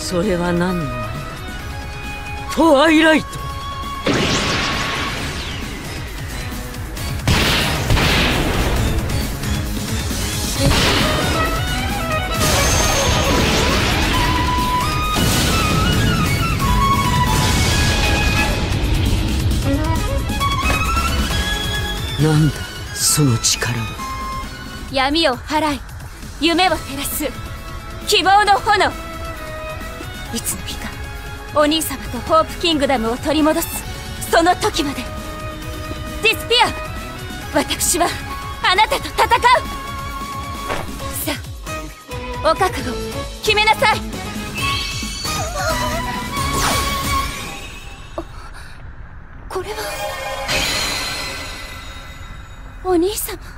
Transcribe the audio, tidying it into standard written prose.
それは何の前だ。トワイライト。なんだその力は。 闇を払い夢を照らす希望の炎。いつの日かお兄様とホープキングダムを取り戻すその時まで。ディスピア、私はあなたと戦う。さあお覚悟決めなさい。これはお兄様。